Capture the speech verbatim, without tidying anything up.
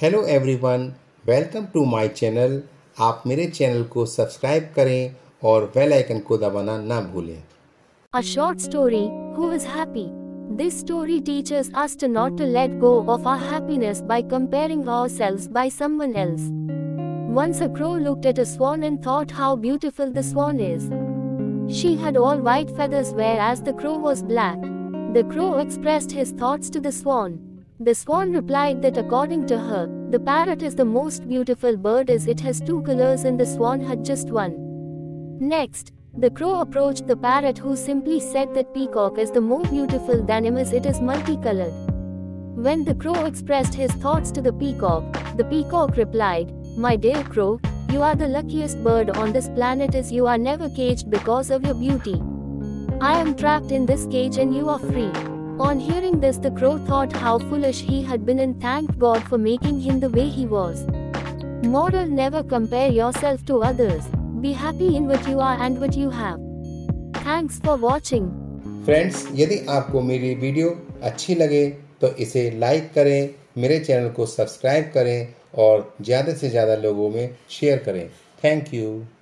Hello everyone, welcome to my channel. आप मेरे channel को सब्सक्राइब करें और बेल आइकन को दबाना ना भूलें। A short story, Who is happy? This story teaches us to not to let go of our happiness by comparing ourselves by someone else. Once a crow looked at a swan and thought how beautiful the swan is. She had all white feathers whereas the crow was black. The crow expressed his thoughts to the swan. The swan replied that according to her, the parrot is the most beautiful bird as it has two colors and the swan had just one. Next, the crow approached the parrot who simply said that peacock is the more beautiful than him as it is multicolored. When the crow expressed his thoughts to the peacock, the peacock replied, "My dear crow, you are the luckiest bird on this planet as you are never caged because of your beauty. I am trapped in this cage and you are free." On hearing this, the crow thought how foolish he had been and thanked God for making him the way he was. Moral: never compare yourself to others. Be happy in what you are and what you have. Thanks for watching. Friends, यदि आपको मेरी video अच्छी लगे तो इसे like करें, मेरे channel को सब्सक्राइब करें और ज़्यादा से ज़्यादा लोगों में शेयर करें। Thank you.